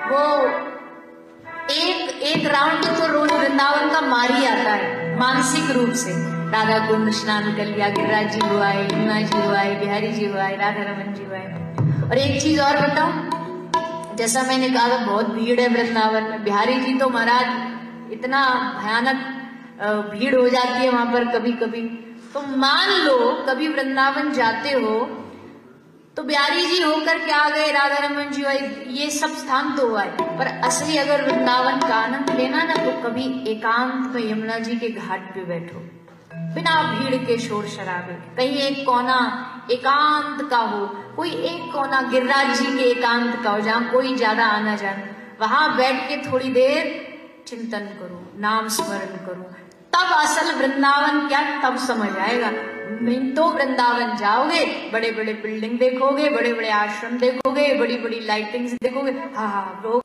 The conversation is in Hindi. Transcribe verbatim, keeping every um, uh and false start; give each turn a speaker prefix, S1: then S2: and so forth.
S1: वो एक एक राउंड तो रोज वृंदावन का मार ही आता है मानसिक रूप से। राधा कुंड स्नान कर लिया, गिरिराज जी हुआ है, यमुना जी हुआ है, बिहारी जी हुआ है, राधा रमन जी हुआ है। और एक चीज और बताऊं, जैसा मैंने कहा था बहुत भीड़ है वृंदावन में। बिहारी जी तो महाराज इतना भयानक भीड़ हो जाती है वहां पर कभी कभी। तो मान लो कभी वृंदावन जाते हो तो बिहारी जी होकर के आ गए, राधा रमन जी हुआ, ये सब स्थान तो हुआ है, पर असली अगर वृंदावन का आनंद लेना ना तो कभी एकांत में यमुना जी के घाट पे बैठो, बिना भीड़ के शोर शराबे। कहीं एक कोना एकांत का हो, कोई एक कोना गिरिराज जी के एकांत का हो जहां कोई ज्यादा आना जाना, वहां बैठ के थोड़ी देर चिंतन करो, नाम स्मरण करो, तब असल वृंदावन क्या तब समझ आएगा। मिनटों वृंदावन जाओगे, बड़े बड़े बिल्डिंग देखोगे, बड़े बड़े आश्रम देखोगे, बड़ी बड़ी लाइटिंग्स देखोगे, हाँ हाँ